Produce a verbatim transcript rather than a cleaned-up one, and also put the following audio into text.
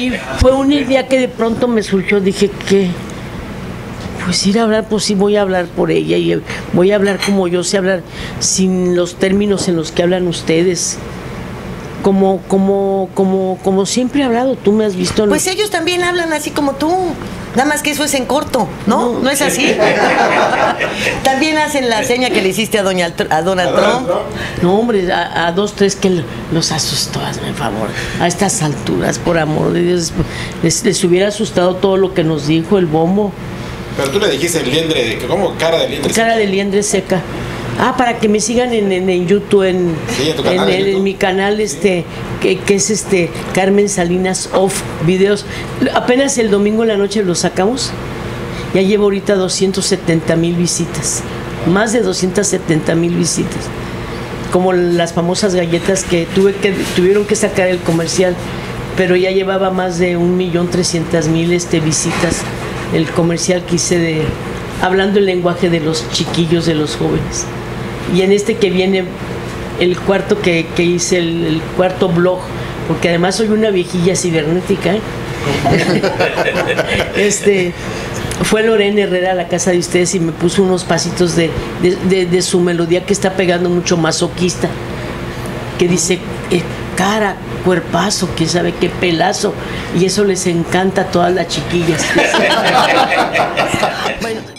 Y fue una idea que de pronto me surgió, dije, ¿qué? Pues ir a hablar, pues sí voy a hablar por ella y voy a hablar como yo sé hablar, sin los términos en los que hablan ustedes. Como, como, como, como siempre he hablado, tú me has visto. Pues ellos también hablan así como tú. Nada más que eso es en corto, ¿no? ¿No, ¿No es así? También hacen la seña que le hiciste a, doña, a Donald Trump. No, hombre, a, a dos, tres que los asustó, hazme el favor. A estas alturas, por amor de Dios, les, les hubiera asustado todo lo que nos dijo el bombo. Pero tú le dijiste el liendre, ¿cómo? Cara de liendre seca. Cara de liendre seca. Ah, para que me sigan en, en, en YouTube, en, sí, en, tu canal, en, en, YouTube. en mi canal, este, que, que es este Carmen Salinas Off Videos. Apenas el domingo en la noche lo sacamos. Ya llevo ahorita doscientas setenta mil visitas. Más de doscientas setenta mil visitas. Como las famosas galletas que tuve que tuvieron que sacar el comercial, pero ya llevaba más de un millón trescientas mil este, visitas. El comercial que hice de hablando el lenguaje de los chiquillos, de los jóvenes. Y en este que viene el cuarto que, que hice, el, el cuarto blog, porque además soy una viejilla cibernética, ¿eh? este fue Lorena Herrera a la casa de ustedes y me puso unos pasitos de, de, de, de su melodía que está pegando mucho, masoquista, que dice eh, cara, cuerpazo, quién sabe qué pelazo, y eso les encanta a todas las chiquillas. Bueno.